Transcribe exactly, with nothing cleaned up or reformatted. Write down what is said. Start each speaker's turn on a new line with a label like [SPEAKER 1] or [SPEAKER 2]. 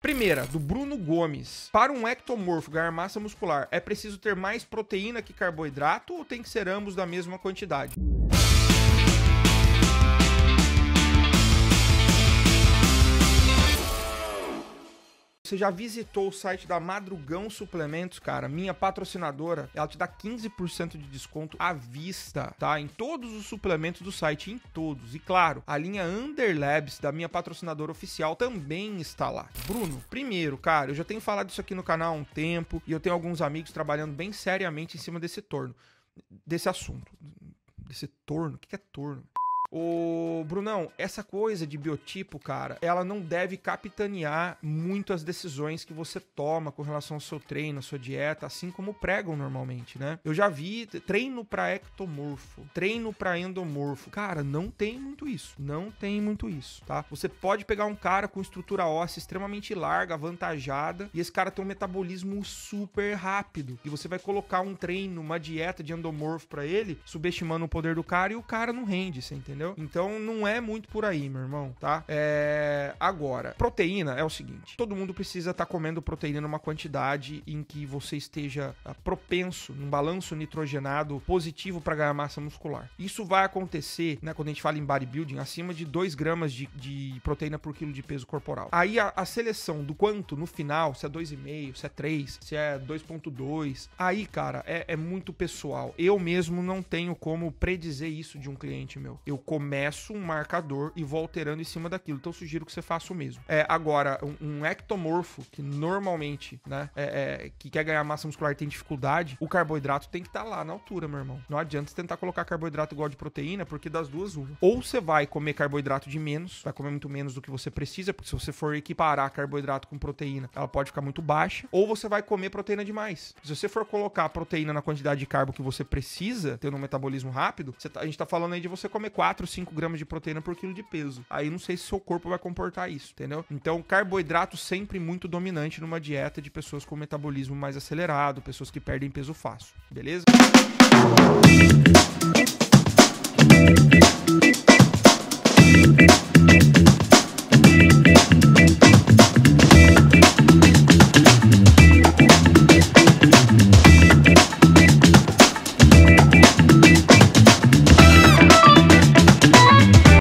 [SPEAKER 1] Primeira, do Bruno Gomes. Para um ectomorfo ganhar massa muscular, é preciso ter mais proteína que carboidrato ou tem que ser ambos da mesma quantidade? Você já visitou o site da Madrugão Suplementos, cara? Minha patrocinadora, ela te dá quinze por cento de desconto à vista, tá? Em todos os suplementos do site, em todos. E claro, a linha Underlabs da minha patrocinadora oficial também está lá. Bruno, primeiro, cara, eu já tenho falado isso aqui no canal há um tempo e eu tenho alguns amigos trabalhando bem seriamente em cima desse torno, desse assunto. Desse torno? O que é torno? Ô, Brunão, essa coisa de biotipo, cara, ela não deve capitanear muito as decisões que você toma com relação ao seu treino, à sua dieta, assim como pregam normalmente, né? Eu já vi treino pra ectomorfo, treino pra endomorfo. Cara, não tem muito isso, não tem muito isso, tá? Você pode pegar um cara com estrutura óssea extremamente larga, avantajada, e esse cara tem um metabolismo super rápido, e você vai colocar um treino, uma dieta de endomorfo pra ele, subestimando o poder do cara, e o cara não rende, você entendeu? Entendeu? Então não é muito por aí, meu irmão, tá? É... Agora, proteína é o seguinte, todo mundo precisa estar tá comendo proteína numa quantidade em que você esteja uh, propenso, num balanço nitrogenado positivo para ganhar massa muscular. Isso vai acontecer, né, quando a gente fala em bodybuilding, acima de dois gramas de, de proteína por quilo de peso corporal. Aí a, a seleção do quanto no final, se é dois vírgula cinco, se é três, se é dois vírgula dois, aí, cara, é, é muito pessoal. Eu mesmo não tenho como predizer isso de um cliente meu. Eu começo um marcador e vou alterando em cima daquilo. Então eu sugiro que você faça o mesmo. É, agora, um, um ectomorfo que normalmente, né, é, é, que quer ganhar massa muscular e tem dificuldade, o carboidrato tem que estar tá lá na altura, meu irmão. Não adianta você tentar colocar carboidrato igual de proteína, porque das duas, uma. Ou você vai comer carboidrato de menos, vai comer muito menos do que você precisa, porque se você for equiparar carboidrato com proteína, ela pode ficar muito baixa. Ou você vai comer proteína demais. Se você for colocar proteína na quantidade de carbo que você precisa, tendo um metabolismo rápido, você tá, a gente tá falando aí de você comer quatro, cinco gramas de proteína por quilo de peso. Aí não sei se seu corpo vai comportar isso, entendeu? Então, carboidrato sempre muito dominante numa dieta de pessoas com metabolismo mais acelerado, pessoas que perdem peso fácil, beleza?